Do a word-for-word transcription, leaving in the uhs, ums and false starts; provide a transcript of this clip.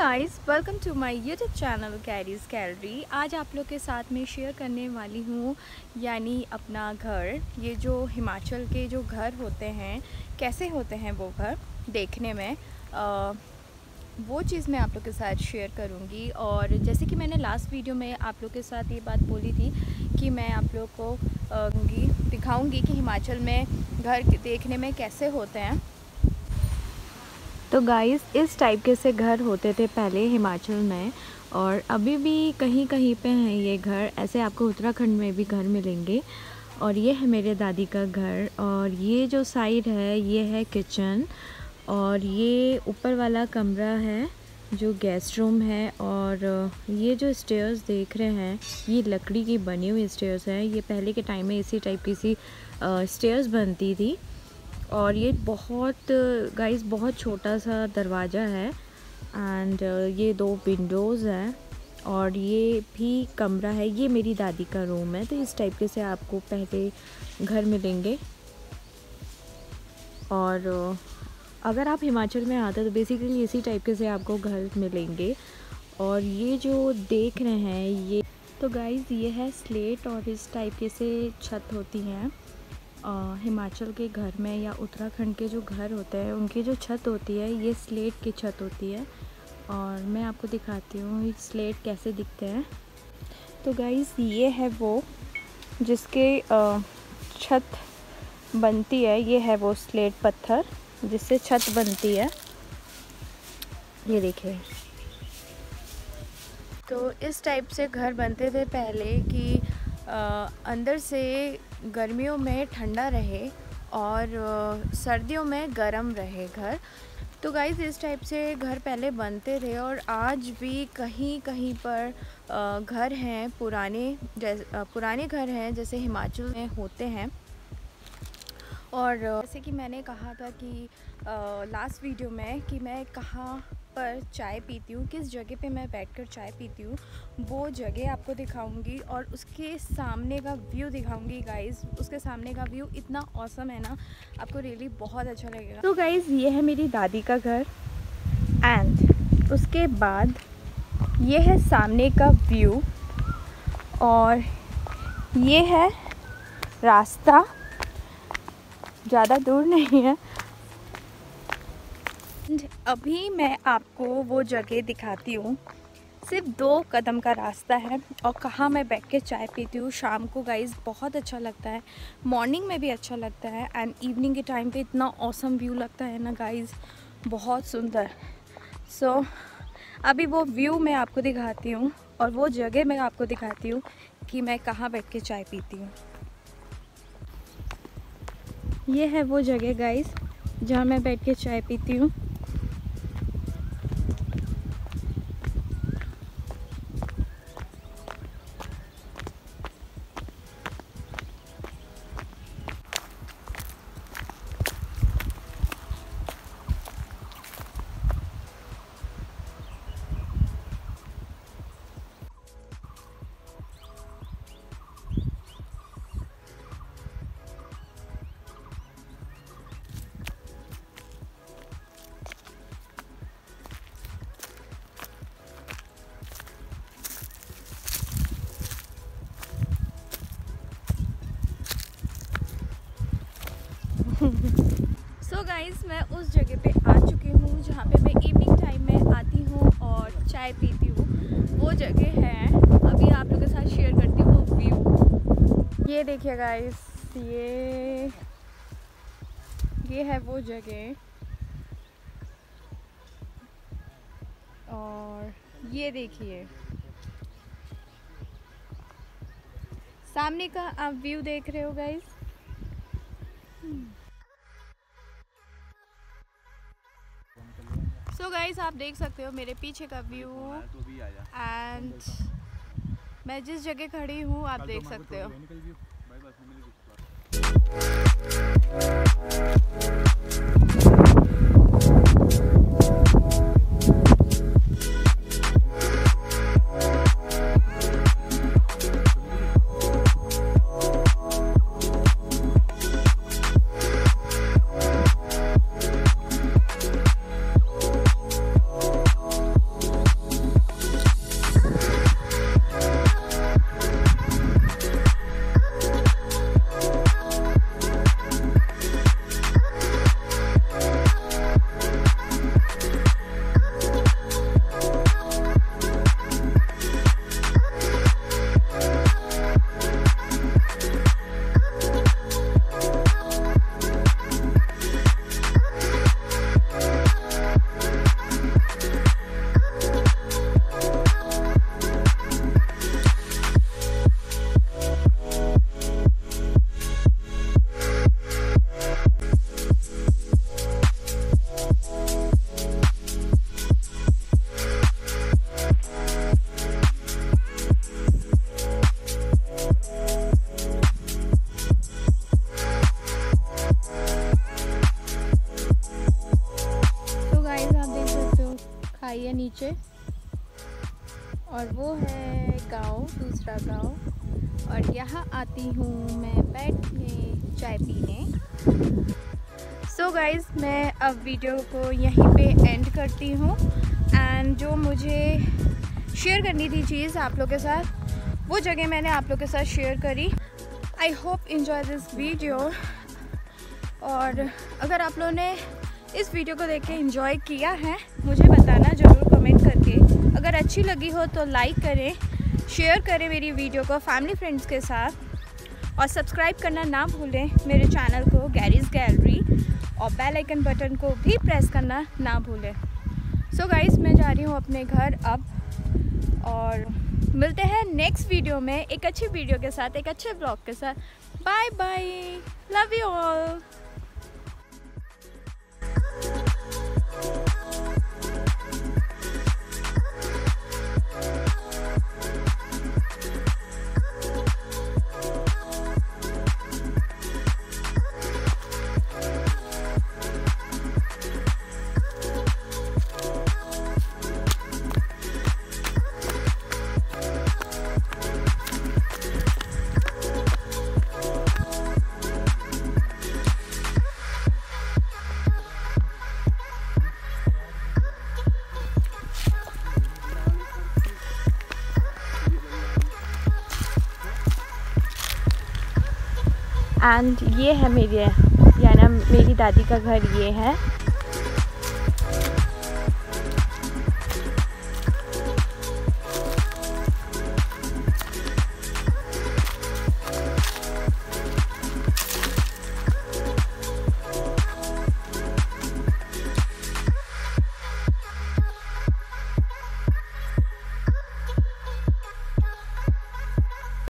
Guys, welcome to my YouTube channel Carrie's gallery. आज आप लोग के साथ में शेयर करने वाली हूँ यानी अपना घर। ये जो हिमाचल के जो घर होते हैं, कैसे होते हैं वो घर देखने में, आ, वो चीज़ मैं आप लोग के साथ शेयर करूँगी। और जैसे कि मैंने लास्ट वीडियो में आप लोग के साथ ये बात बोली थी कि मैं आप लोग को आ, दिखाऊँगी कि हिमाचल में घर देखने में कैसे होते हैं। तो गाइस, इस टाइप के से घर होते थे पहले हिमाचल में, और अभी भी कहीं कहीं पे हैं ये घर। ऐसे आपको उत्तराखंड में भी घर मिलेंगे। और ये है मेरे दादी का घर, और ये जो साइड है ये है किचन, और ये ऊपर वाला कमरा है जो गेस्ट रूम है। और ये जो स्टेयर्स देख रहे हैं ये लकड़ी की बनी हुई स्टेयर्स है। ये पहले के टाइम में इसी टाइप की सी स्टेयर्स बनती थी। और ये बहुत गाइस बहुत छोटा सा दरवाज़ा है, एंड ये दो विंडोज़ हैं, और ये भी कमरा है। ये मेरी दादी का रूम है। तो इस टाइप के से आपको पहले घर मिलेंगे। और अगर आप हिमाचल में आते हैं तो बेसिकली इसी टाइप के से आपको घर मिलेंगे। और ये जो देख रहे हैं ये तो गाइस ये है स्लेट, और इस टाइप के से छत होती हैं आ, हिमाचल के घर में या उत्तराखंड के जो घर होते हैं उनकी जो छत होती है ये स्लेट की छत होती है। और मैं आपको दिखाती हूँ स्लेट कैसे दिखते हैं। तो गाइस ये है वो जिसके आ, छत बनती है। ये है वो स्लेट पत्थर जिससे छत बनती है। ये देखिए। तो इस टाइप से घर बनते थे पहले कि आ, अंदर से गर्मियों में ठंडा रहे और आ, सर्दियों में गर्म रहे घर। तो गाइस इस टाइप से घर पहले बनते थे, और आज भी कहीं कहीं पर आ, घर हैं पुराने, जैसे पुराने घर हैं जैसे हिमाचल में होते हैं। और जैसे कि मैंने कहा था कि लास्ट वीडियो में कि मैं कहाँ पर चाय पीती हूँ, किस जगह पे मैं बैठकर चाय पीती हूँ, वो जगह आपको दिखाऊंगी और उसके सामने का व्यू दिखाऊंगी गाइस। उसके सामने का व्यू इतना ऑसम है ना, आपको रियली बहुत अच्छा लगेगा। तो गाइस ये है मेरी दादी का घर, एंड उसके बाद ये है सामने का व्यू, और ये है रास्ता, ज़्यादा दूर नहीं है। अभी मैं आपको वो जगह दिखाती हूँ। सिर्फ दो कदम का रास्ता है, और कहाँ मैं बैठ के चाय पीती हूँ शाम को गाइस, बहुत अच्छा लगता है। मॉर्निंग में भी अच्छा लगता है, एंड इवनिंग के टाइम पे इतना ऑसम व्यू लगता है ना गाइस, बहुत सुंदर। सो so, अभी वो व्यू मैं आपको दिखाती हूँ, और वो जगह मैं आपको दिखाती हूँ कि मैं कहाँ बैठ के चाय पीती हूँ। ये है वो जगह गाइस जहाँ मैं बैठ के चाय पीती हूँ। सो so गाइस, मैं उस जगह पे आ चुकी हूँ जहाँ पे मैं इवनिंग टाइम में आती हूँ और चाय पीती हूँ। वो जगह है, अभी आप लोगों के साथ शेयर करती हूँ वो व्यू। ये देखिए गाइस, ये ये है वो जगह, और ये देखिए सामने का आप व्यू देख रहे हो गाइस। सो so गाइस, आप देख सकते हो मेरे पीछे का व्यू, एंड मैं जिस जगह खड़ी हूँ आप देख सकते हो। नीचे, और वो है गांव, दूसरा गांव। और यहाँ आती हूँ मैं बैठने, चाय पीने। सो गाइज़, मैं अब वीडियो को यहीं पे एंड करती हूँ। एंड जो मुझे शेयर करनी थी चीज़ आप लोग के साथ, वो जगह मैंने आप लोग के साथ शेयर करी। I hope enjoy this video. और अगर आप लोगों ने इस वीडियो को देख के एंजॉय किया है, मुझे बताना ज़रूर कमेंट करके। अगर अच्छी लगी हो तो लाइक करें, शेयर करें मेरी वीडियो को फैमिली फ्रेंड्स के साथ, और सब्सक्राइब करना ना भूलें मेरे चैनल को गैरीज गैलरी, और बेल आइकन बटन को भी प्रेस करना ना भूलें। सो गाइस, मैं जा रही हूँ अपने घर अब, और मिलते हैं नेक्स्ट वीडियो में एक अच्छी वीडियो के साथ, एक अच्छे ब्लॉग के साथ। Bye bye, love you all. And ये है मेरे, यानी मेरी दादी का घर ये है।